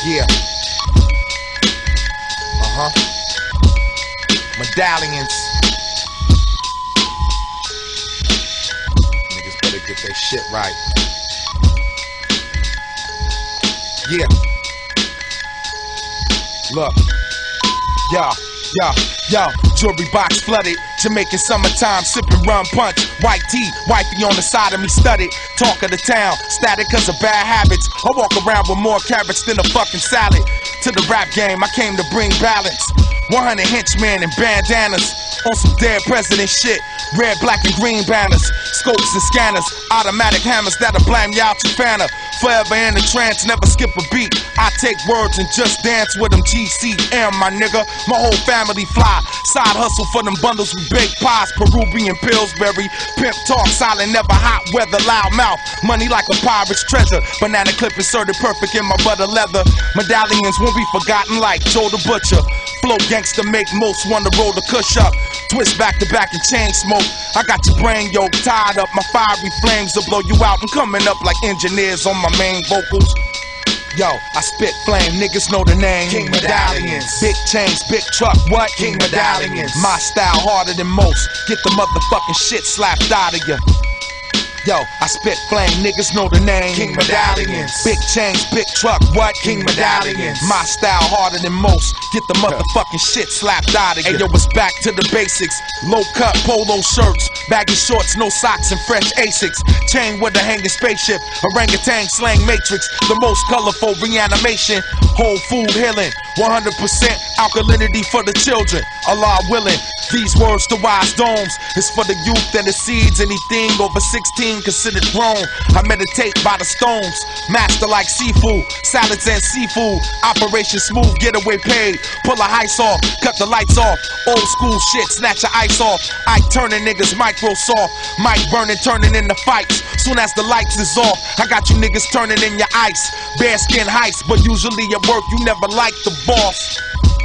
Yeah. Medallions. Niggas better get their shit right. Yeah. Look. Yo, jewelry box flooded. Jamaican summertime, sipping rum punch. White tea, wifey on the side of me studded. Talk of the town, static cause of bad habits. I walk around with more carrots than a fucking salad. To the rap game, I came to bring balance. 100 henchmen and bandanas. On some dead president shit. Red, black, and green banners. Scopes and scanners. Automatic hammers that'll blame you out your fanner. Forever in the trance, never skip a beat. I take words and just dance with them. GCM, my nigga. My whole family fly. Side hustle for them bundles with baked pies. Peruvian Pillsbury. Pimp talk silent, never hot weather. Loud mouth. Money like a pirate's treasure. Banana clip inserted perfect in my butter leather. Medallions won't be forgotten like Joe the Butcher. Flow gangster make most wanna roll the cush up. Twist back to back and chain smoke. I got your brain yoked, tied up. My fiery flames will blow you out. I'm coming up like engineers on my main vocals. Yo, I spit flame, niggas know the name. King Medallions. Big chains, big truck, what? King Medallions. My style harder than most. Get the motherfucking shit slapped out of you. Yo, I spit flame, niggas know the name. King Medallions. Big chains, big truck, what? King Medallions. My style harder than most. Get the motherfucking shit slapped out of you. Hey yo, it's back to the basics. Low cut polo shirts, baggy shorts, no socks, and fresh Asics. Chain with a hanging spaceship, orangutan slang matrix. The most colorful reanimation. Whole food healing, 100% alkalinity for the children. Allah willing, these words to wise domes is for the youth and the seeds. Anything over 16 considered grown. I meditate by the stones, master like seafood, salads and seafood. Operation Smooth, getaway paid. Pull a heist off, cut the lights off. Old school shit, snatch your ice off. I turning niggas Microsoft, mic burning, turning into fights. Soon as the lights is off, I got you niggas turning in your ice. Bearskin heist, but usually at work you never like the boss.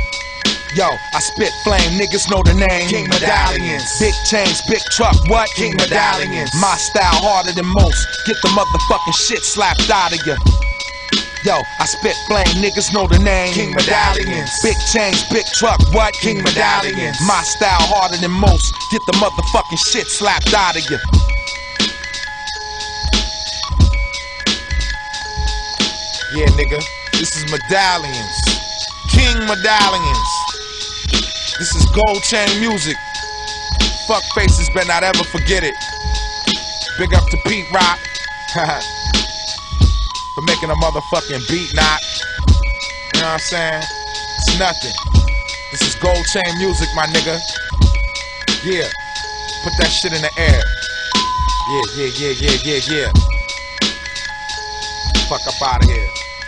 Yo, I spit flame, niggas know the name. King Medallions. Big chains, big truck, what? King Medallions. My style harder than most. Get the motherfucking shit slapped out of you. Yo, I spit flame, niggas know the name. King Medallions. Big chains, big truck, what? King Medallions. My style harder than most. Get the motherfucking shit slapped out of you. Yeah, nigga, this is Medallions. King Medallions. This is gold chain music. Fuck faces, better not ever forget it. Big up to Pete Rock for making a motherfucking beat knock. You know what I'm saying? It's nothing. This is gold chain music, my nigga. Yeah. Put that shit in the air. Yeah. Fuck up out of here.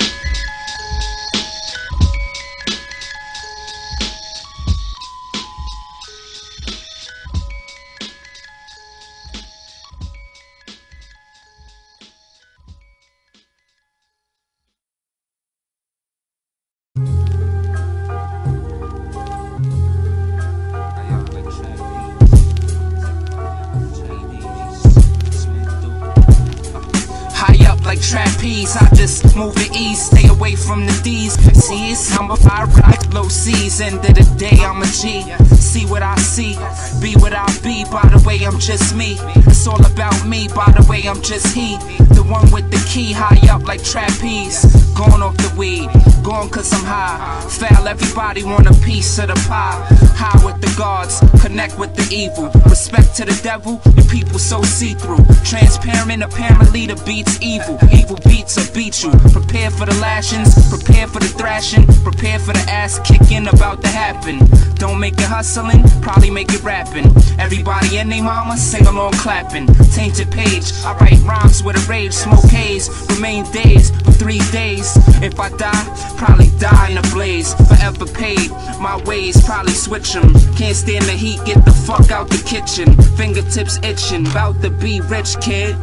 Trapese, I just move it east, stay away from the D's. C's, I'm a fire right, low C's. End of the day, I'm a G. See what I see, be what I be. By the way, I'm just me. It's all about me. By the way, I'm just he. The one with the key, high up like trapeze. Going off the weed, going cause I'm high. Foul, everybody want a piece of the pie. High with the gods, connect with the evil. Respect to the devil, your people so see-through. Transparent, apparently the beat's evil. Evil beats will beat you. Prepare for the lashings, prepare for the thrashing, prepare for the ass kicking about to happen. Don't make it hustling, probably make it rapping. Everybody and they mama sing along clapping. Tainted page, I write rhymes with a rage. Smoke haze, remain dazed for 3 days. If I die, probably die in a blaze. Forever paid, my ways probably switch them. Can't stand the heat, get the fuck out the kitchen. Fingertips itching, bout to be rich, kid.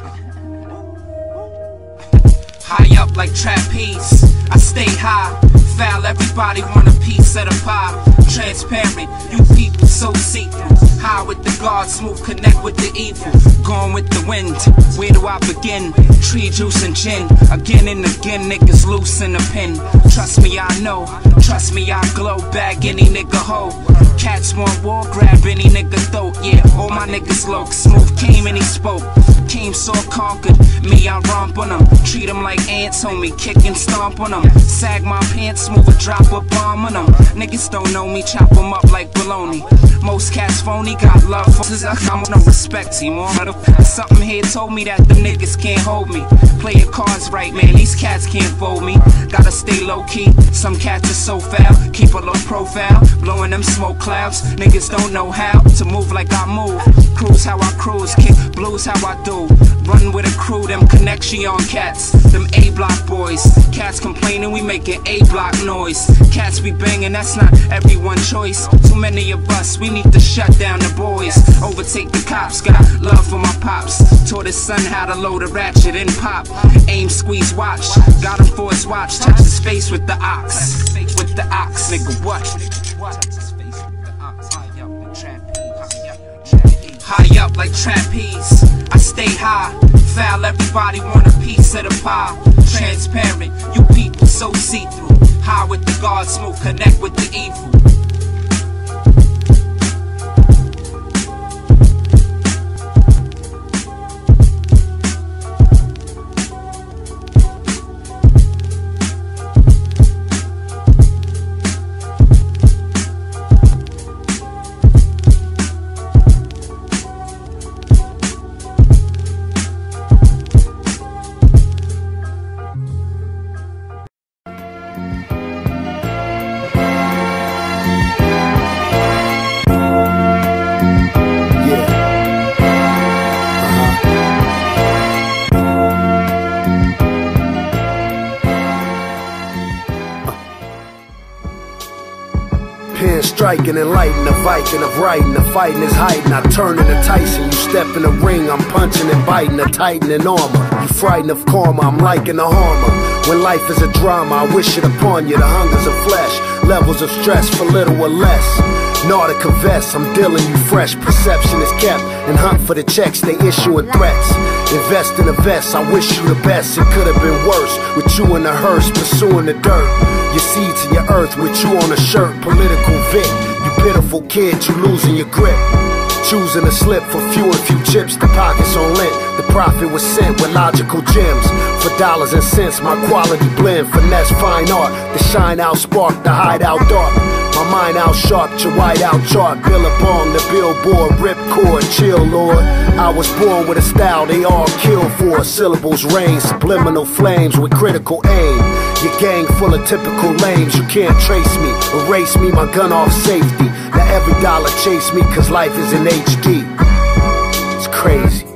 High up like trapeze, I stay high. Foul, everybody want a piece of the pie. Transparent, you people so see-through. High with the guard, smooth connect with the evil. Gone with the wind, where do I begin? Tree juice and gin, again and again, niggas loose in the pen. Trust me, I know, trust me, I glow. Bag any nigga hoe. Cats want war, grab any nigga throat. Yeah, all my niggas low. Smooth came and he spoke. Came saw conquered, me I romp on them. Treat them like ants, homie, kick and stomp on them. Sag my pants, smooth a drop a bomb on them. Niggas don't know me, chop them up like bologna. Most cats phony, got love for I'm no respect, you want something here told me that them niggas can't hold me. Play your cards right, man, these cats can't fold me. Gotta stay low key, some cats are so foul. Keep a low profile, blowing them smoke clouds. Niggas don't know how to move like I move. Cruise how I cruise, kick blues how I do. Run with a crew, them connection on cats. Them A-block boys, cats complaining, we making A-block noise. Cats be banging, that's not everyone's choice. Too many of us, we need to shut down the boys. Overtake the cops, got love for my pops. Taught his son how to load a ratchet and pop. Aim, squeeze, watch, got him for his watch. Touch his face with the ox. With the ox, nigga, what? High up like trapeze, I stay high. Foul, everybody want a piece of the pie. Transparent, you people so see-through. High with the guard, smooth connect with the evil. Striking and lighting, the Viking of writing, the fighting is hiding. I turn into Tyson, you step in the ring, I'm punching and biting, the titan in armor. You frightened of karma, I'm liking the harmer. When life is a drama, I wish it upon you. The hungers of flesh, levels of stress for little or less. Nautica vests, I'm dealing you fresh. Perception is kept and hunt for the checks, they issuing threats. Invest in a vest, I wish you the best. It could have been worse with you in the hearse, pursuing the dirt. Your seeds in your earth with you on a shirt. Political Vic, you pitiful kid, you losing your grip. Choosing a slip for few chips, the pockets on lint. The profit was sent with logical gems. For dollars and cents, my quality blend. Finesse fine art, the shine out spark, the hideout dark. My mind out sharp, your white out chart. Billabong, the billboard, ripcord, chill lord. I was born with a style they all kill for. Syllables rain, subliminal flames with critical aim. Your gang full of typical lames, you can't trace me. Erase me, my gun off safety. Now every dollar chase me, cause life is in HD. It's crazy.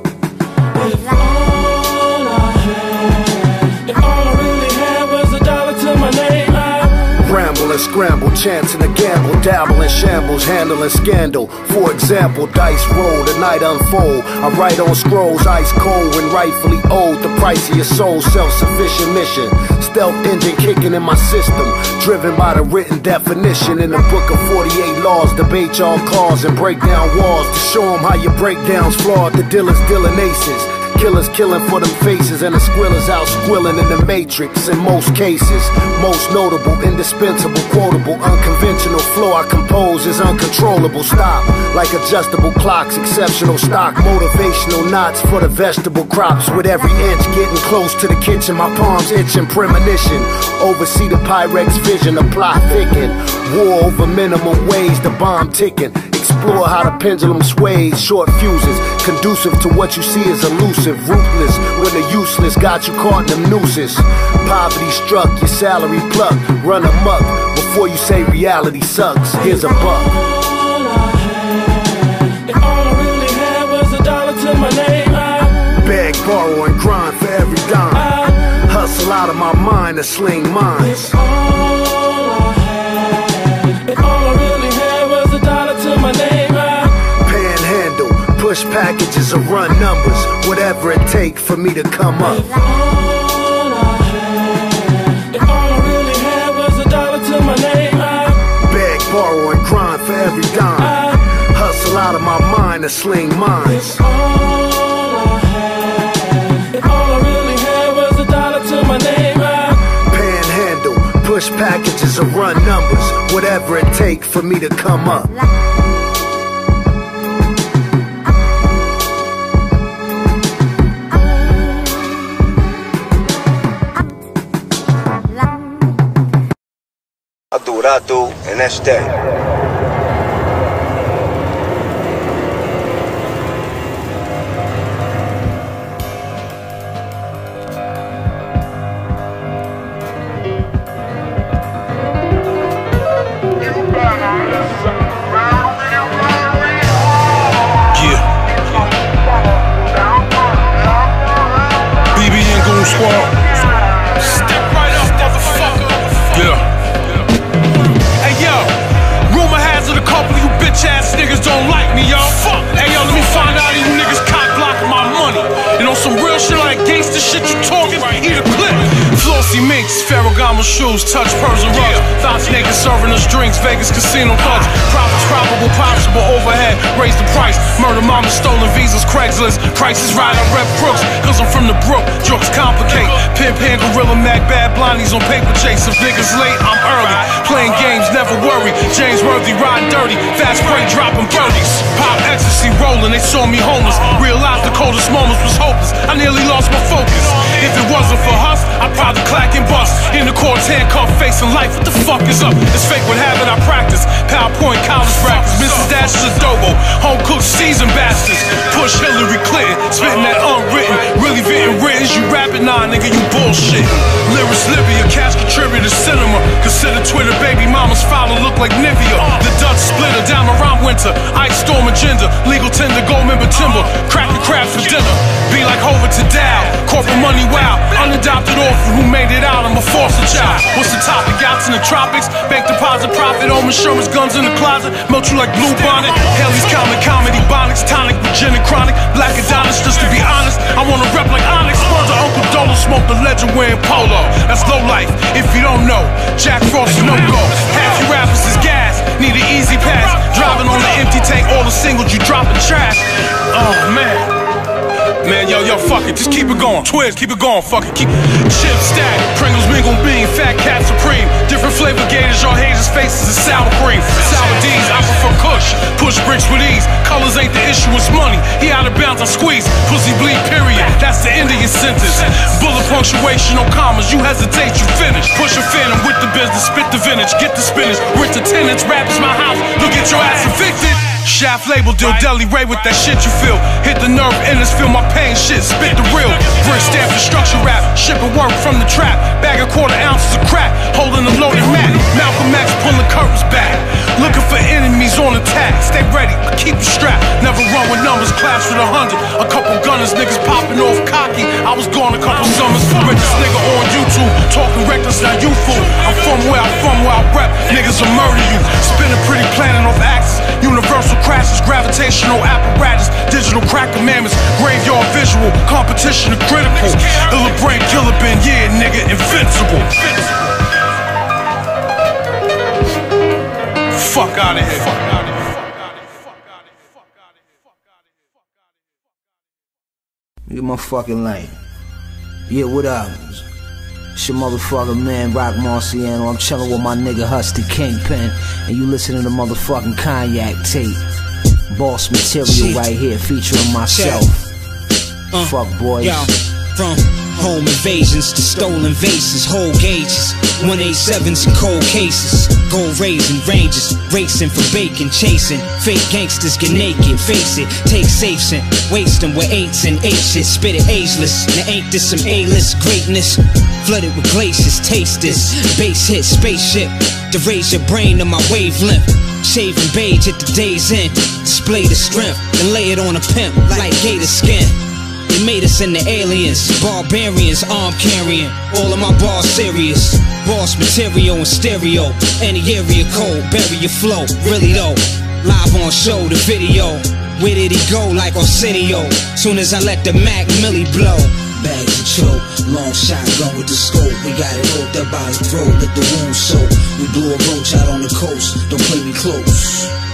Ramble and scramble, chancing a gamble, dabble in shambles, handling scandal. For example, dice roll, the night unfold. I write on scrolls, ice cold when rightfully owed. The price of your soul, self-sufficient mission. Stealth engine kicking in my system, driven by the written definition in the book of 48 laws. Debate y'all cause and break down walls to show them how your breakdowns flawed. The dealers dealing aces. Killers killing for them faces, and the squillers out squilling in the matrix in most cases. Most notable, indispensable, quotable, unconventional flow I compose is uncontrollable. Stop, like adjustable clocks, exceptional stock, motivational knots for the vegetable crops. With every inch getting close to the kitchen, my palms itching, premonition. Oversee the Pyrex vision, the plot thicken. War over minimum wage, the bomb ticking. Explore how the pendulum sways, short fuses, conducive to what you see as elusive, ruthless, when the useless got you caught in them nooses. Poverty struck, your salary plucked, run amok, before you say reality sucks, here's a buck. All I had, and all I really had was $1 to my name. Beg, borrow, and grind for every dime. Hustle out of my mind to sling mines. All I had, and all I really had was $1 to my name. Panhandle, push packages or run numbers, whatever it take for me to come up. All I had, and all I really had was $1 every dime. Hustle out of my mind to sling mines. It's all I had. And all I really had was $1 to my name. Panhandle, push packages or run numbers. Whatever it take for me to come up. I do what I do, and that's that. Shoes, touch pearls and rugs. Thoughts naked serving us drinks. Vegas casino thugs. Profits probable, possible overhead. Raise the price. Murder mama, stolen visas, Craigslist. Prices right, I rep crooks. Cause I'm from the brook. Jokes complicate. Pimp hand, gorilla mag, bad blondies on paper chase. If niggas late, I'm early. Playing games, never worry. James Worthy, riding dirty. Fast break, dropping birdies. Pop ecstasy rolling, they saw me homeless. Realized the coldest moments was hopeless. I nearly lost my focus. If it wasn't for Huss, I'd probably clack and bust. In the courts, handcuffed, facing life. What the fuck is up? It's fake with habit, I practice. PowerPoint, college practice. Mrs. Dash is adobo. Home cooked seasoned bastards. Push Hillary Clinton. Spitting that unwritten. Really written writtens. You rapping? Nah, nigga, you bullshit. Lyrics Libya, cash contributor cinema. Consider Twitter baby mama's father look like Nivea. The Dutch splitter down around winter. Ice storm agenda. Legal tender, gold member timber. Cracking crabs for dinner. Be like Hover to Dow. Corporate money wow. Unadopted orphan who made it out. I'm a foster child. What's the topic? Yachts in the tropics. Bank deposit profit. Home insurance, guns in the closet. Melt you like blue bonnet. Haley's comic comedy. Bonics tonic with gin and chronic. Black Adonis just to be honest. I wanna rep like Onyx. Brother Uncle Dolo smoke the legend wearing polo. That's low life. If you don't know, Jack Frost no go. Half you rappers is gas. Need an easy pass. Driving on the empty tank. All the singles you dropping trash. Oh man. Man, yo, fuck it, just keep it going. Twiz, keep it going, fuck it, keep chip stack. Pringles, mingle, bean, fat cat supreme. Different flavor gators, y'all haters' faces is sour cream. Sour D's, I prefer Kush. Push bricks with ease. Colors ain't the issue, it's money. He out of bounds, I squeeze. Pussy bleed, period. That's the end of your sentence. Bullet punctuation, no commas. You hesitate, you finish. Push a phantom with the business, spit the vintage, get the spinach. Rent the tenants, rap is my house. Look at your ass evicted. Shaft label deal, Deli Ray with that shit you feel. Hit the nerve endless, feel my pain shit, spit the real. Brick stamp construction rap, shipping work from the trap. Bag a quarter ounces of crack, holding a loaded Mac. Malcolm X pulling curtains back. Looking for enemies on attack. Stay ready, keep the strap. Never run with numbers, class with 100. A couple gunners, niggas popping off cocky. I was gone a couple summers. Richest nigga on YouTube, talking reckless, now you fool. I'm from where I rep. Niggas will murder you. Spinning pretty planet off axis. Universal crashes, gravitational apparatus, digital crack commandments, graveyard visual, competition of critical. Illa brain killer been, yeah, nigga, invincible. Fuck out of here. Get my fucking light. Yeah, what up? It's your motherfucking man, Rock Marciano. I'm chillin' with my nigga Husty Kingpin, and you listen to the motherfucking Cognac tape. Boss material right here, featuring myself. Fuck boys. Yo, from home invasions to stolen vases, whole gauges, 187s and cold cases, gold raising ranges, racing for bacon, chasing fake gangsters, get naked, face it, take safes and waste them with 8s and 8s, spit it ageless. Now ain't this some A-list greatness? Flooded with glaciers, taste this bass hit spaceship to raise your brain to my wavelength. Shaving beige at the day's end, display the strength and lay it on a pimp like gator skin. They made us into aliens, barbarians, arm carrying. All of my bars serious, boss material and stereo. Any area code, bury your flow. Really though, live on show, the video. Where did he go like Arsenio? Soon as I let the Mac Millie blow. Bags and choke, long shotgun with the scope. We got it hooked up by the throat, let the wound soak. We blew a roach out on the coast, don't play me close.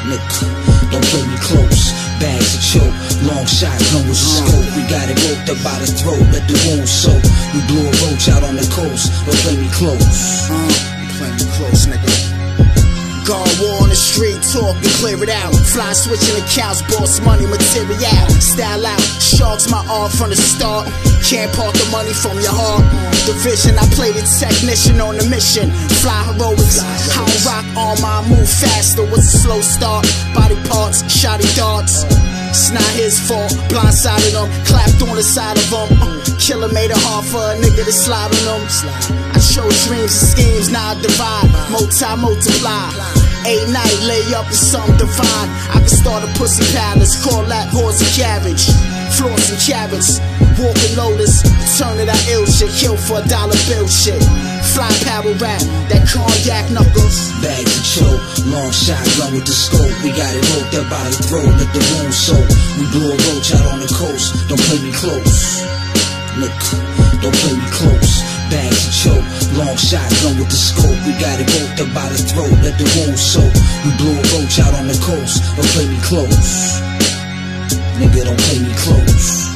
Nigga, don't play me close. Bags of choke, long shot, no with the scope. We got it roped up by the throat, let the wound soak. We blew a roach out on the coast, don't play me close. Play me close, nigga. Guard war on the street, talk and clear it out. Fly switching accounts, boss money, material. Style out, sharks my arm from the start. Can't part the money from your heart. Division, I play the technician on the mission. Fly heroics, how rock on my move faster. What's a slow start? Body parts, shoddy darts. It's not his fault, blindsided him, clapped on the side of him. Killer made it hard for a nigga to slide on him. I chose dreams and schemes, now I divide, multiply. A night, lay up in some divine. I can start a pussy palace, call that horse and cabbage. Floors and carrots, walking lotus, turn it out ill shit, kill for $1 bill shit. Fly power rap, that cognac knuckles. Bags of choke, long shotgun with the scope. We got it roped up by the throat, let the wound soak. We blew a roach out on the coast, don't play me close. Nigga, don't play me close. Bags of choke, long shotgun with the scope. We got it roped up by the throat, let the wound soak. We blew a roach out on the coast, don't play me close. Nigga, don't play me close.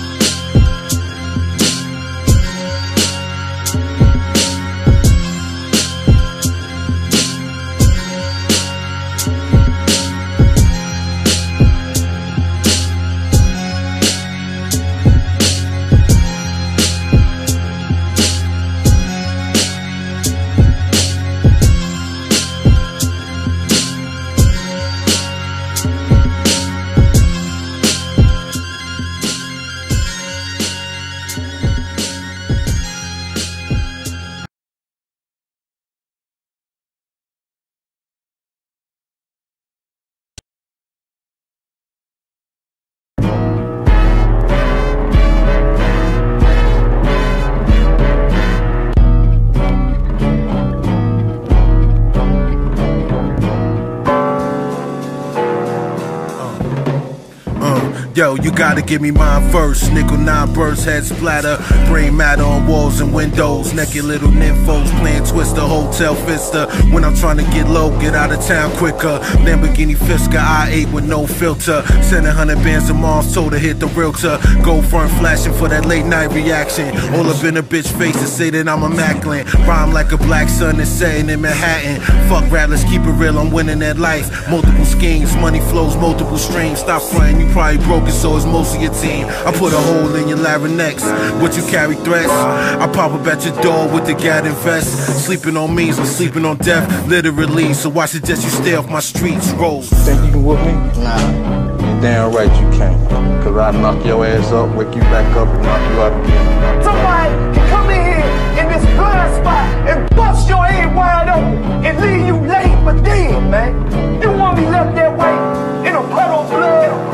Yo, you gotta give me mine first. Nickel 9 bursts, head splatter. Brain matter on walls and windows. Naked little nymphos playing Twister, Hotel Vista. When I'm trying to get low, get out of town quicker. Lamborghini Fisker, I8 with no filter. Send 100 bands of moms told to hit the realtor. Go front flashing for that late night reaction. All up in a bitch face to say that I'm a Macklin. Rhyme like a black sun is setting in Manhattan. Fuck rap, let's keep it real, I'm winning that life. Multiple schemes, money flows, multiple streams. Stop fronting, you probably broke it, so it's most of your team. I put a hole in your larynx. What you carry threats? I pop up at your door with the Gaddon vest. Sleeping on me is like sleeping on death, literally. So I suggest you stay off my streets. Roll. Think you can whoop me? Nah. You're damn right you can't. Cause I knock your ass up, wake you back up, and knock you out again. Somebody can come in here in this blind spot and bust your head wide open and leave you late for dead, man. You want me left that way in a puddle of blood?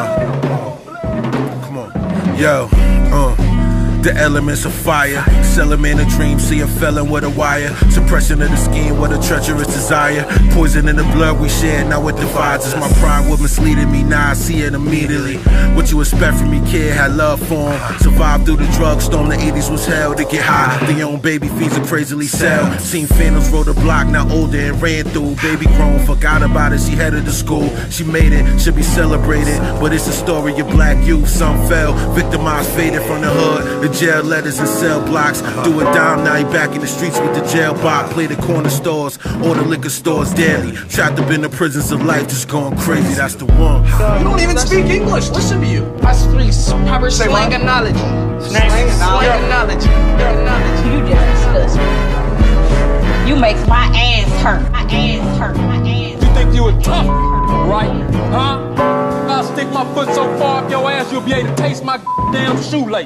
Come on. Yo, the elements of fire. Sell a man a dream, see a felon with a wire. Suppression of the scheme, what a treacherous desire. Poison in the blood we share, now it divides us. My pride was misleading me, now I see it immediately. What you expect from me, kid, had love for him. Survived through the drugstore, the 80s was hell to get high. The own baby fees are crazily sell. Seen Phantoms roll the block, now older and ran through. Baby grown, forgot about it, she headed to school. She made it, should be celebrated. But it's a story of black youth, some fell. Victimized, faded from the hood. The jail letters and cell blocks. Do it down, now he back in the streets with the jail bar. Play the corner stores, or the liquor stores daily. Trapped up in the prisons of life, just going crazy, that's the one. You don't even speak English, listen to you. I speak proper slangonology. Slangonology. You just disgust me. You make my ass hurt. My ass hurt. My ass. You think you were tough, right? Huh? I'll stick my foot so far up your ass you'll be able to taste my damn shoelace.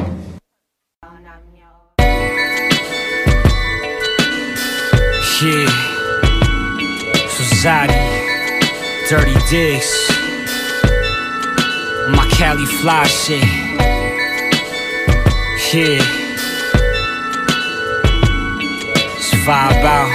Yeah, Rosati, DirtyDiggs, my Cali fly shit. Yeah, it's vibe out.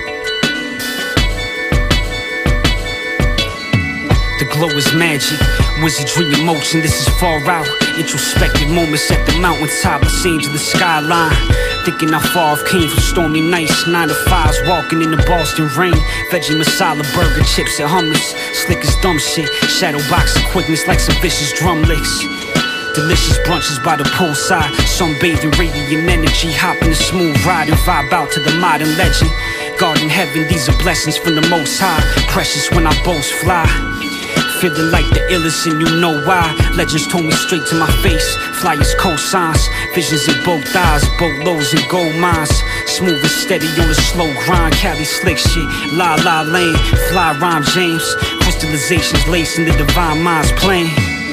The glow is magic. Wizardry in motion, this is far out. Introspective moments at the mountaintop, I seen to the skyline. Thinking how far I've came from stormy nights. 9 to 5s, walking in the Boston rain. Veggie masala, burger, chips and hummus. Slick as dumb shit, shadow box of quickness like some vicious drum licks. Delicious brunches by the poolside, sunbathing radiant energy. Hop in the smooth ride and vibe out to the modern legend. Garden heaven, these are blessings from the most high. Precious when I boast fly. Feeling like the illest and you know why. Legends told me straight to my face. Flyers cosigns, visions in both eyes. Boat lows and gold mines. Smooth and steady on the slow grind. Cali slick shit, La La Lane. Fly rhyme James. Crystallizations lacing the divine minds playing.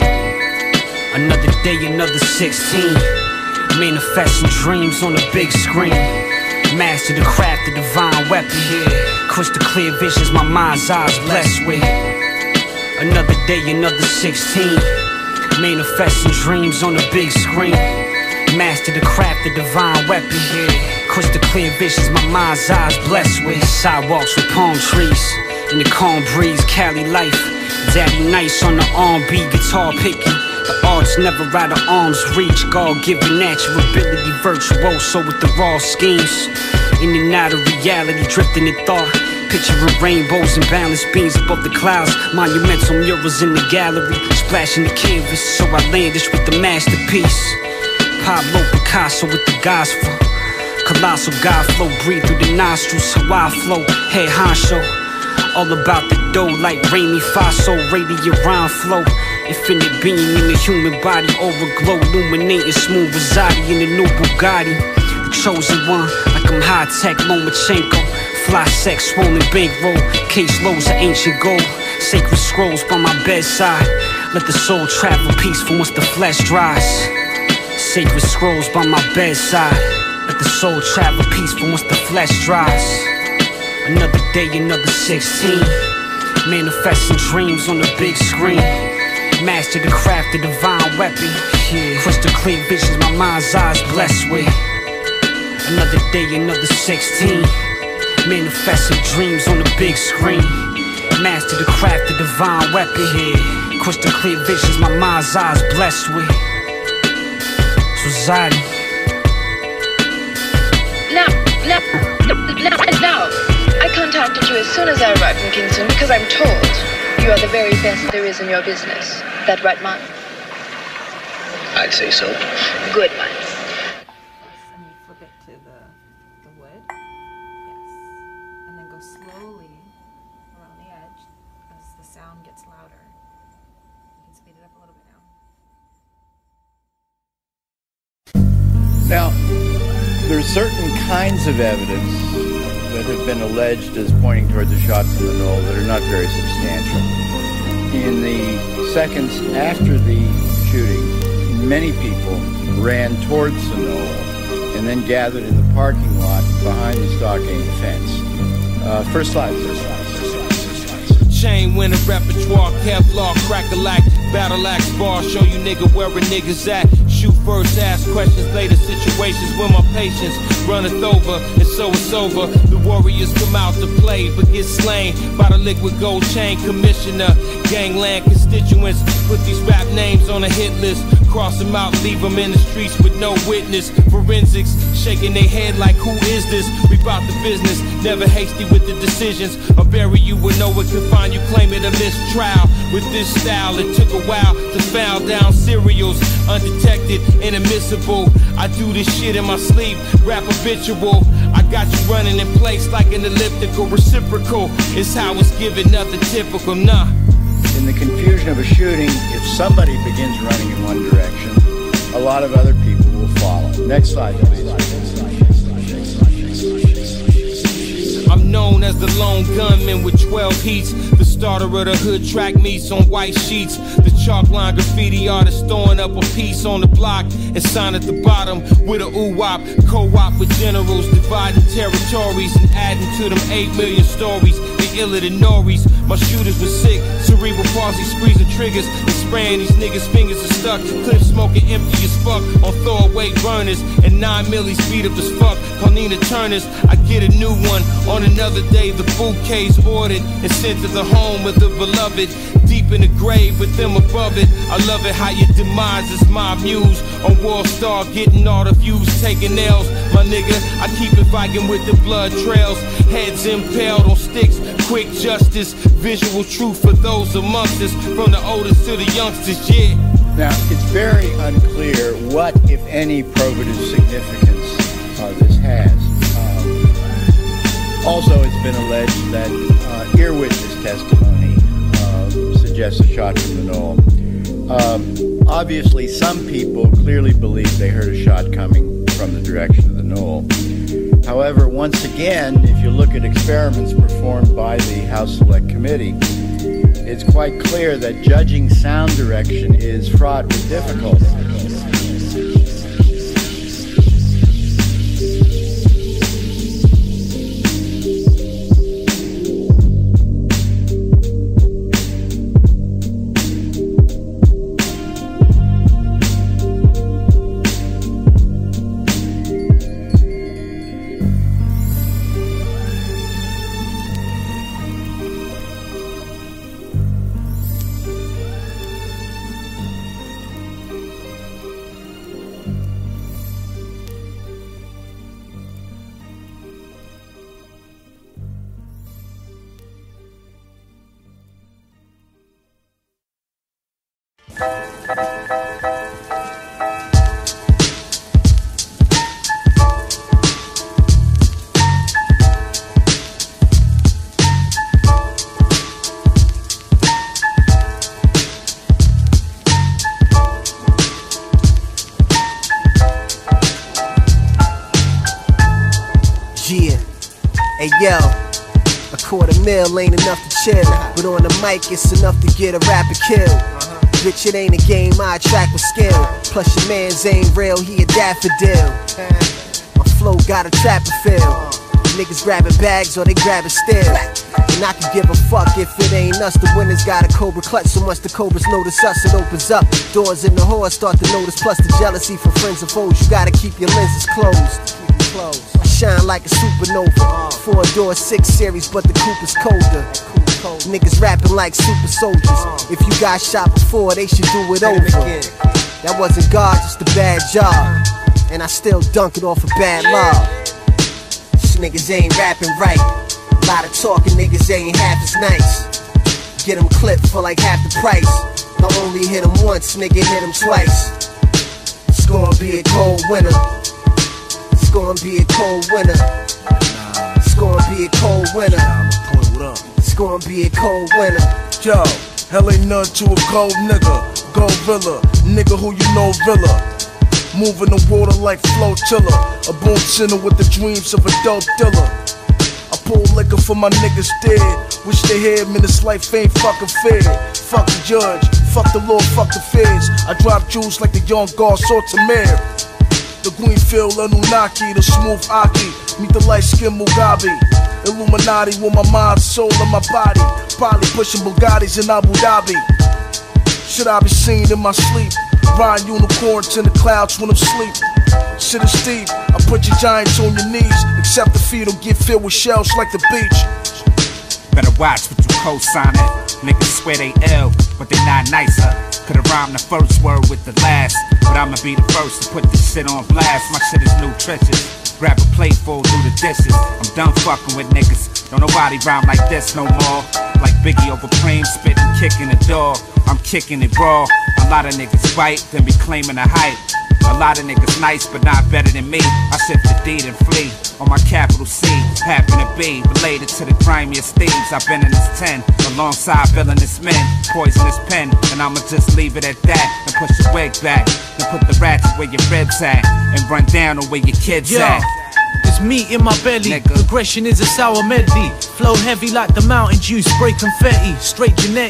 Another day, another 16. Manifesting dreams on the big screen. Master the craft, the divine weapon. Crystal clear visions my mind's eyes blessed with. Another day, another 16. Manifesting dreams on the big screen. Master the craft, the divine weapon. Crystal clear visions my mind's eyes blessed with. Sidewalks with palm trees. In the calm breeze, Cali life. Daddy nice on the R&B, guitar picking. The arts never out of arm's reach. God-given natural ability, virtuoso with the raw schemes. In and out of reality, drifting in thought. Picturing rainbows and balanced beams above the clouds. Monumental murals in the gallery, splashing the canvas. So I landish with the masterpiece. Pablo Picasso with the gospel. Colossal God flow, breathe through the nostrils. Hawaii flow, head honcho. All about the dough like Raimi Faso, radiant rhyme flow. Infinite being in the human body, aura glow, illuminating smooth Rosati in the new Bugatti. The chosen one, like I'm high-tech Lomachenko. Fly sex, swollen bankroll, case loads of ancient gold. Sacred scrolls by my bedside. Let the soul travel peaceful once the flesh dries. Sacred scrolls by my bedside. Let the soul travel peaceful once the flesh dries. Another day, another 16. Manifesting dreams on the big screen. Master the craft, the divine weapon. Crystal clear visions my mind's eyes blessed with. Another day, another 16. Manifesting dreams on the big screen. Master the craft, the divine weapon. Crystal clear visions my mind's eyes blessed with. Rosati. Now, I contacted you as soon as I arrived from Kingston because I'm told you are the very best there is in your business. That right, man? I'd say so. Good, man. And you flip it to the wood. Yes. And then go slowly around the edge as the sound gets louder. You can speed it up a little bit now. Now, there's certain kinds of evidence that have been alleged as pointing towards a shot from the knoll that are not very substantial. In the seconds after the shooting, many people ran towards the knoll and then gathered in the parking lot behind the stockade fence. First slide. Chain winner repertoire, Kevlar, crack-a-lack, battle axe bar, show you nigga where a nigga's at. Shoot first, ask questions later, situations when my patience runneth over, and so it's over. The warriors come out to play, but get slain by the liquid gold chain commissioner. Gangland constituents, put these rap names on a hit list. Cross them out, leave them in the streets with no witness. Forensics, shaking their head like who is this? We bout the business, never hasty with the decisions. I'll bury you where no one can find you, claim it a mistrial. With this style, it took a while to foul down serials. Undetected, inadmissible. I do this shit in my sleep, rap habitual. I got you running in place like an elliptical. Reciprocal is how it's given, nothing typical, nah. In the confusion of a shooting, if somebody begins running in one direction, a lot of other people will follow. Next slide, please. I'm known as the lone gunman with 12 heats. The starter of the hood track meets on white sheets. The chalk line graffiti artist throwing up a piece on the block. and sign at the bottom with a ooh-wop. Co-op with generals, dividing territories and adding to them 8 million stories. They iller than Norries. My shooters were sick, cerebral palsy, sprees and triggers. And spraying these niggas' fingers are stuck. Clip smoking empty as fuck on throwaway burners. And 9 millis beat up as fuck on Nina Turner's. I get a new one on another day. The bouquet's ordered and sent to the home of the beloved. Deep in the grave with them above it. I love it how your demise is my muse. On World Star getting all the views, taking L's. My nigga, I keep it Viking with the blood trails. Heads impaled on sticks, quick justice. Visual truth for those amongst us. From the oldest to the youngsters, yeah. Now, it's very unclear what, if any, probative significance this has. Also, it's been alleged that ear witness testimony suggests a shot from the knoll. Obviously, some people clearly believe they heard a shot coming from the direction of the knoll. However, once again, if you look at experiments performed by the House Select Committee, it's quite clear that judging sound direction is fraught with difficulty. Hey yo, $250,000 ain't enough to chill, but on the mic it's enough to get a rapper killed. Bitch, it ain't a game, I attract with skill. Plus your man's ain't real, he a daffodil. My flow got a trapper feel. Niggas grabbing bags or they grabbing still. And I can give a fuck if it ain't us. The winners got a cobra clutch, so much the cobras notice us. It opens up doors in the horse, start to notice. Plus the jealousy from friends and foes. You gotta keep your lenses closed. I shine like a supernova. 4-door 6 series, but the coupe is colder. Niggas rapping like super soldiers. If you got shot before, they should do it over. That wasn't God, just a bad job. And I still dunk it off a bad mob. These niggas ain't rapping right. A lot of talking niggas ain't half as nice. Get them clipped for like half the price. Don't only hit them once, nigga, hit them twice. It's gonna be a cold winter. It's gonna be a cold winter. It's gonna be a cold winter. It's gonna be a cold winter. Yo, hell ain't nothing to a cold nigga. Gold Villa, nigga who you know Villa. Moving the water like flotilla. A boom center with the dreams of a dope dealer. I pull liquor for my niggas dead. Wish they had me, this life ain't fucking fair. Fuck the judge, fuck the law, fuck the feds. I drop jewels like the young guard Sortamere. The Greenfield Anunnaki, the SmooVth Aki. Meet the light-skinned Mugabe. Illuminati with my mind, soul, and my body. Probably pushing Bugattis in Abu Dhabi. Should I be seen in my sleep? Riding unicorns in the clouds when I'm asleep. Shit is deep, I put your giants on your knees. Except the feet will get filled with shells like the beach. Better watch what you co-signing. Niggas swear they ill, but they not nicer. Could've rhymed the first word with the last, but I'ma be the first to put this shit on blast. My shit is nutritious. Grab a plate full, do the dishes. I'm done fucking with niggas. Don't nobody rhyme like this no more. Like Biggie over Preem, spitting, kicking the door. I'm kicking it raw. A lot of niggas bite, then be claiming the hype. A lot of niggas nice, but not better than me. I shift the deed and flee on my capital C. Happen to be related to the grimiest thieves. I've been in this 10 alongside villainous men, poisonous pen, and I'ma just leave it at that and push your wig back, then put the ratchet where your ribs at, and run down on where your kids at. There's meat in my belly, progression is a sour medley. Flow heavy like the Mountain Dew, spray confetti, straight Janetti.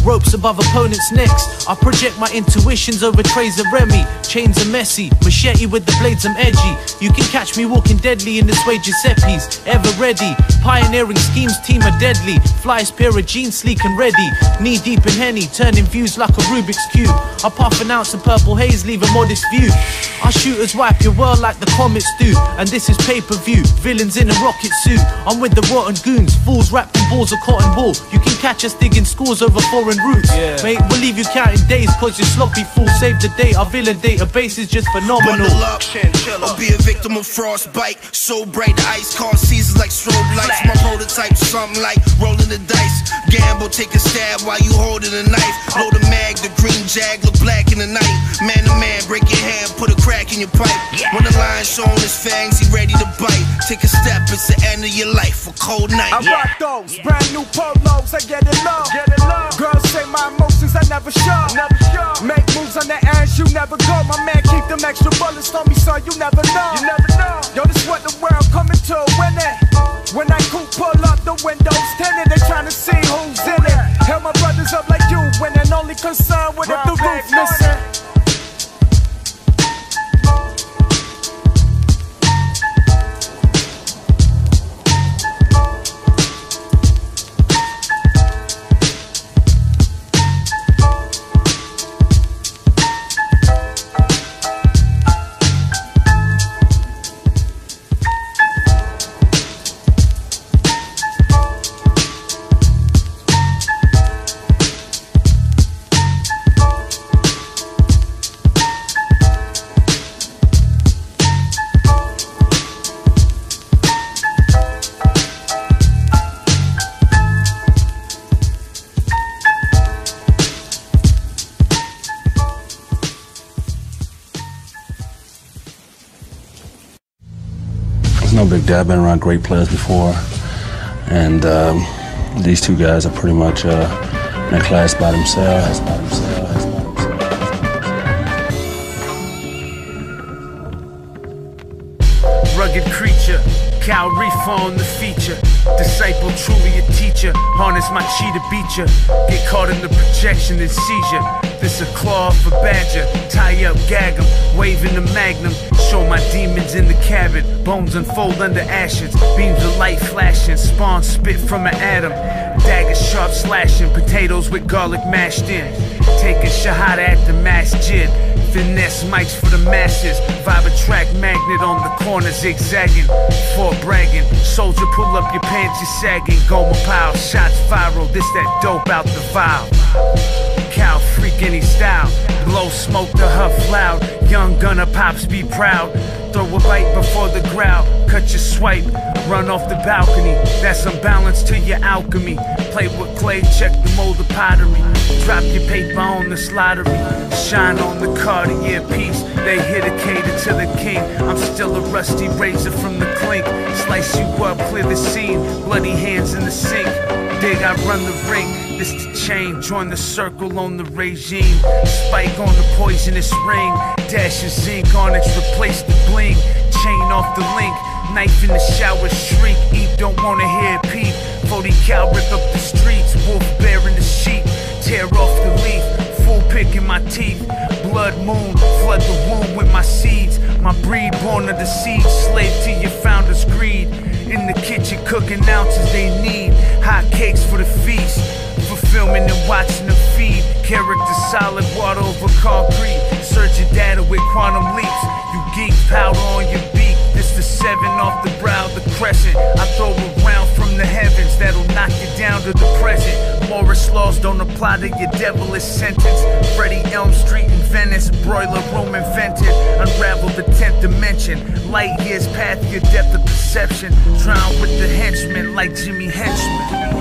ropes above opponents' necks. I project my intuitions over trays of Remy. Chains are messy, machete with the blades I'm edgy. You can catch me walking deadly in this way Giuseppe's. Ever ready, pioneering schemes, team are deadly. Flyest pair of jeans, sleek and ready. Knee deep in Henny, turning views like a Rubik's Cube. I puff an ounce of purple haze, leave a modest view. Our shooters wipe your world like the comets do. And this is pay-per-view, villains in a rocket suit. I'm with the rotten goons, fools wrapped in balls of cotton wool. You can catch us digging scores over foreign roots. Mate, we'll leave you counting days cause you're sloppy fool. Save the day, our villain database is just phenomenal. Bundle up, or be a victim of frostbite. So bright, the ice cold seasons like strobe lights. My prototype, something like rolling the dice. Gamble, take a stab while you holding a knife. Load a mag, the green jag look black in the night. Man to man, break your hand, put a crack in your pipe. When the lion showing his fangs, he ready to bite. Take a step, it's the end of your life, a cold night. I rock those brand new polos, I get it low. Girls say my emotions, I never show. Make moves on the ass, you never go. My man keep them extra bullets on me, so you never know. Yo, this what the world coming to win it. When I cool pull up, the windows tinted, they trying to see who's in it. Held my brothers up like you, winning, only concerned with if the roof missing. No big deal. I've been around great players before, and these two guys are pretty much in a class by themselves. Rugged creature, Cal Reefer on the feature. Disciple, truly a teacher. Harness my chi to beat ya. Get caught in the projection and seizure. This a claw for badger. Tie up, gag 'em, waving the magnum. Show my demons in the cabin. Bones unfold under ashes. Beams of light flashing. Spawn spit from an atom. Dagger sharp slashing. Potatoes with garlic mashed in. Taking shahada at the masjid. Finesse mics for the masses. Vibe-a-track magnet on the corner zigzagging. For bragging. Soldier pull up your pants, you sagging. Goma pile, shots viral. This that dope out the vial. Cow freak any style. Blow smoke to huff loud. Young gunner pops be proud. Throw a bite before the growl. Cut your swipe. Run off the balcony. That's unbalanced to your alchemy. Play with clay, check the mold of pottery. Drop your paper on the lottery. Shine on the Cartier piece. They hit a cater to the king. I'm still a rusty razor from the clink. Slice you up, clear the scene. Bloody hands in the sink. Dig, I run the ring. This the chain, join the circle on the regime. Spike on the poisonous ring. Dash of zinc on it, replace the bling. Chain off the link. Knife in the shower, shriek. Eat, don't wanna hear it peep. 40 cal rip up the streets. Wolf bear in the sheep. Tear off the leaf. Full pick in my teeth. Blood moon, flood the womb with my seeds. My breed born of the seed. Slave to your founder's greed. In the kitchen cooking ounces they need. Hot cakes for the feast. Fulfillment and watching them feed. Character solid, water over concrete. Search your data with quantum leaps. You geek, powder on your beak. This the 7 off the brow, the crescent. I throw around from the heavens that'll knock you down to the present. Morris laws don't apply to your devilish sentence. Freddie Elm Street in Venice, broiler room invented. Unravel the 10th dimension. Light years past your depth of perception. Drown with the henchmen like Jimmy Henchmen.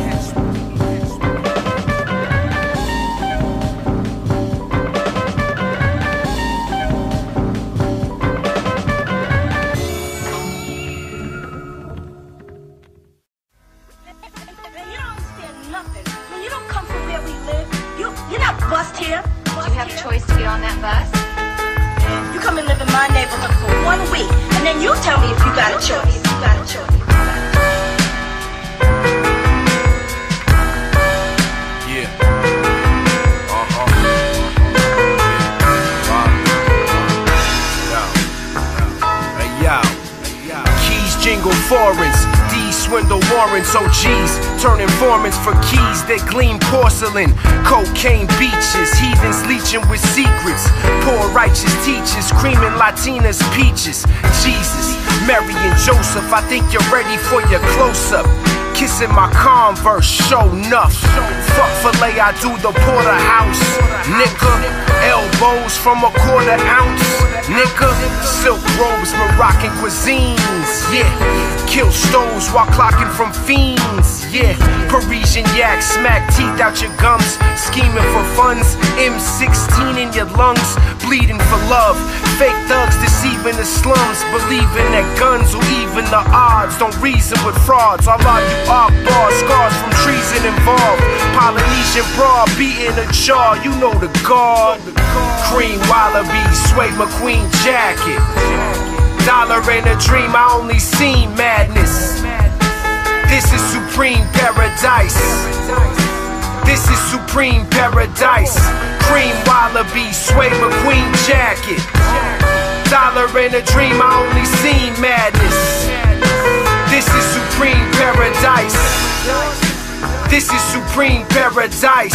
jingle foreigns. D's swindle warrants, OGs turn informants for keys that gleam porcelain. Cocaine beaches, heathens leeching with secrets. Poor righteous teachers, creaming Latinas peaches. Jesus, Mary and Joseph, I think you're ready for your close-up. Kissing my Converse, show enough. Fuck filet, I do the porterhouse. Nigga, elbows from a quarter ounce. Nigga, silk robes, Moroccan cuisines. Yeah, kill stoves while clocking from fiends. Yeah, Parisian yak, smack teeth out your gums. Scheming for funds, M16 in your lungs. Bleeding for love, fake thugs deceiving the slums. Believing that guns will even the odds. Don't reason with frauds. I love you Akbar, scars from treason involved. Polynesian broad beating a jaw, you know the guard. Cream wallaby, suede McQueen jacket. Dollar in a dream, I only seen madness. This is supreme paradise. This is supreme paradise. Cream wallaby, suede McQueen jacket. Dollar in a dream, I only seen madness. This is supreme paradise. This is supreme paradise.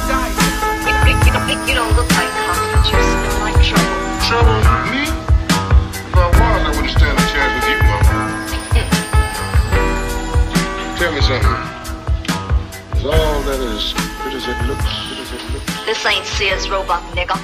You don't look like cops, but you smell like trouble. Trouble? Me? If I was, I wouldn't stand a chance with you, Mama. Tell me something. Is all that as good as it looks? This ain't Sears Roebuck, nigga.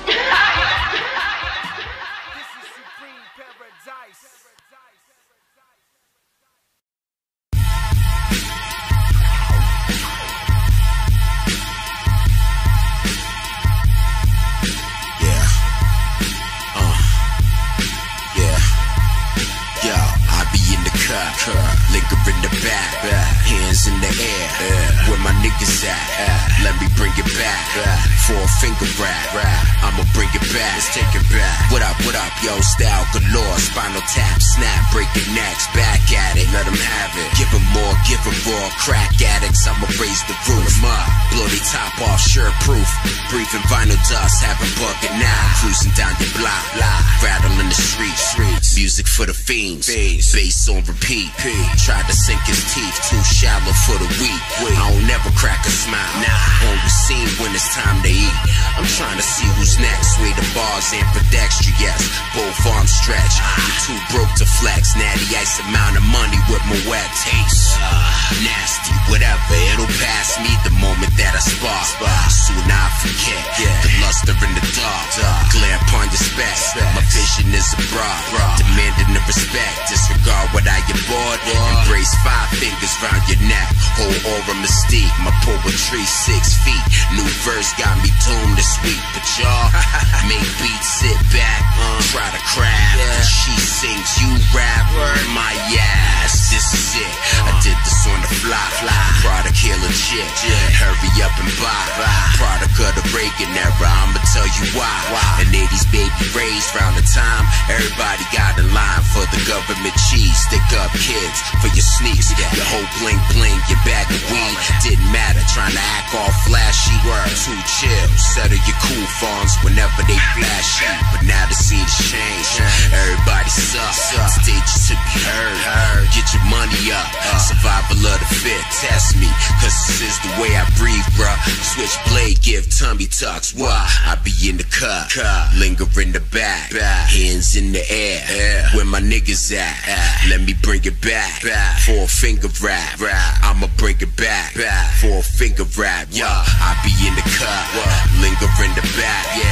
Linger in the back, hands in the air, where my niggas at? Let me bring it back, for a finger rap, I'ma bring it back, let's take it back. What up, yo, style galore, spinal tap, snap, breaking necks, back at it, let them have it. Give them more, give them raw, crack addicts, I'ma raise the roof. Blow the top off, sure proof, breathing vinyl dust, having bucket now, cruising down your block, rattling the streets, music for the fiends, bass on repeat. Tried to sink his teeth, too shallow for the weak. I don't never crack a smile, only seen when it's time to eat. I'm trying to see who's next. Way the bars ambidextrous, both arms stretch. You're too broke to flex. Natty ice amount of money with my wet taste. Nasty, whatever, it'll pass me the moment that I spark. Soon I forget the luster in the dark. Glare upon your specs. My vision is abroad, demanding the respect. Disregard what I abhor. Embrace 5 fingers round your neck. Whole aura mystique. My poetry 6 feet. New verse got me tuned this week. But y'all make beats, sit back, try to craft. She sings, you rap, my ass. This is it. I did this on the fly. Product here legit. Hurry up and buy. Product of the Reagan era. I'ma tell you why. An 80s baby raised round the time. Everybody got in line for the government cheese. Stick up kids for your sneaks. Your whole bling bling, your bag of weed. Didn't matter, trying to act all flashy. Too chill, settle your cool phones whenever they flashy. But now the scene has changed. Everybody sucks. Stages to be heard. Get your money up. Survival of the fit. Test me, cause this is the way I breathe, bruh. Switchblade, give tummy tucks. What? I be in the cut. Linger in the back. Hands in the air. Where my niggas at? Let me bring it back. For a finger rap. I'ma bring it back. For a finger rap. I be in the cut. Linger in the back. Yeah.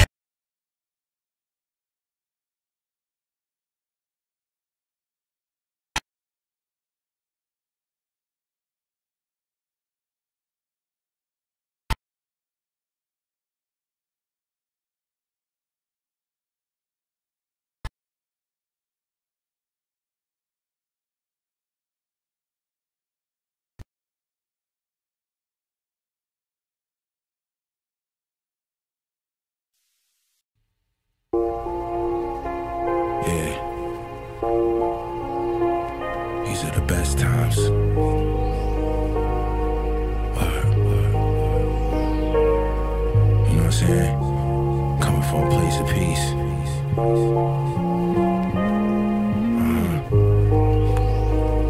These are the best times. You know what I'm saying? Coming from a place of peace.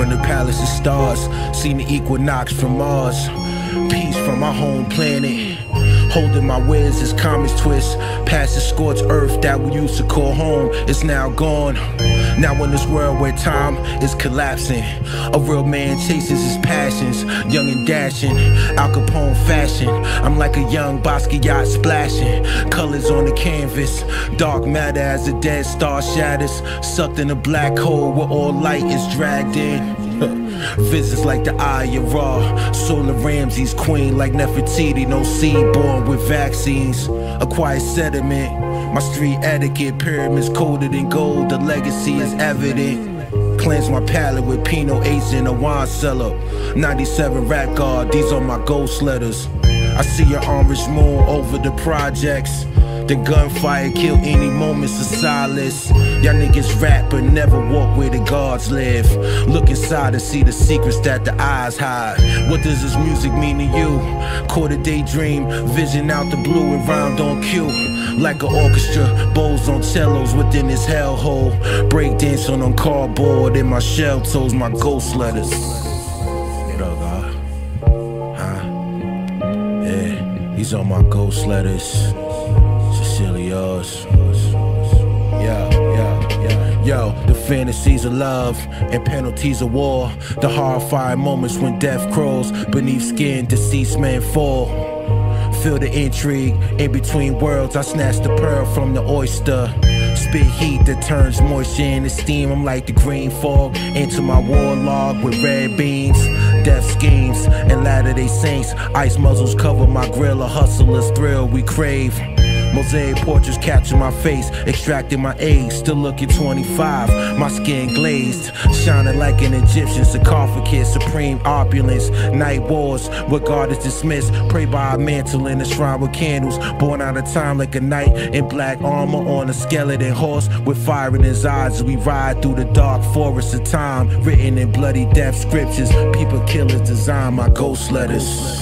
under palace of stars. Seen the equinox from Mars. Peace from my home planet. Holding my whiz as comets twist. Past the scorched earth that we used to call home is now gone. Now in this world where time is collapsing, a real man chases his passions. Young and dashing, Al Capone fashion. I'm like a young Basquiat splashing. Colors on the canvas, dark matter as the dead star shatters. Sucked in a black hole where all light is dragged in. Visits like the Eye of Ra. Solar Ramses, queen like Nefertiti. No seed born with vaccines. Acquired sediment. My street etiquette. Pyramids coated in gold. The legacy is evident. Cleanse my palate with Pinot Ace in a wine cellar. 97 rap guard. These are my ghost letters. I see your orange moon over the projects. The gunfire kill any moments of silence. Y'all niggas rap but never walk where the gods live. Look inside and see the secrets that the eyes hide. What does this music mean to you? Caught a daydream, vision out the blue and rhymed on cue. Like an orchestra, bowls on cellos within this hellhole. Breakdancing on cardboard in my shell toes, my ghost letters. What up, God? Huh? Yeah, these are my ghost letters. Yours. Yo, the fantasies of love and penalties of war. The horrifying moments when death crawls beneath skin, deceased men fall. Feel the intrigue in between worlds. I snatch the pearl from the oyster. Spit heat that turns moisture into steam. I'm like the green fog into my war log with red beans. Death schemes and Latter-day Saints. Ice muzzles cover my grill. A hustler's thrill we crave. Mosaic portraits capture my face, extracting my age, still looking 25, my skin glazed, shining like an Egyptian sarcophagus, supreme opulence, night wars, where God is dismissed, pray by a mantle in a shrine with candles, born out of time like a knight in black armor on a skeleton horse, with fire in his eyes as we ride through the dark forest of time, written in bloody death scriptures, people killers design my ghost letters.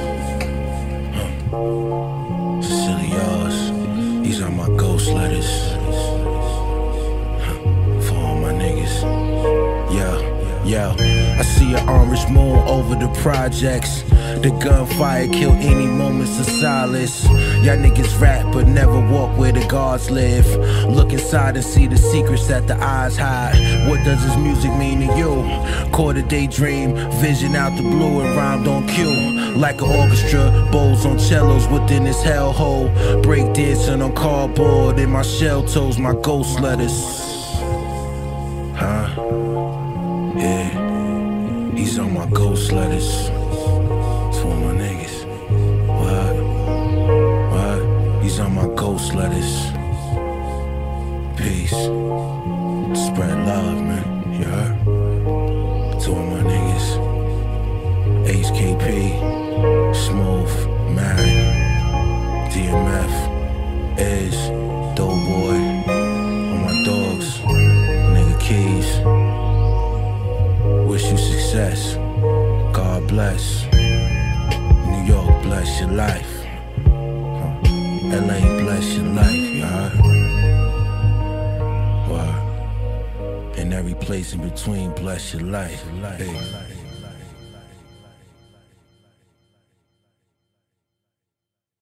These are my ghost letters. For all my niggas. Yo, I see an orange moon over the projects. The gunfire kill any moments of silence. Y'all niggas rap but never walk where the gods live. Look inside and see the secrets that the eyes hide. What does this music mean to you? Caught a daydream, vision out the blue and rhymed on cue. Like an orchestra, bowls on cellos within this hellhole. Breakdancing on cardboard in my shell toes, my ghost letters. Huh? Yeah, these are my ghost letters. It's for my niggas. What? These are my ghost letters. Peace. Spread love, man. You heard? To all my niggas. HKP, SmooVth, Mad, DMF, Is, Doughboy, all my dogs, nigga Keys. Wish you success, God bless. New York bless your life, LA bless your life, you heard? What? And every place in between bless your life. Hey.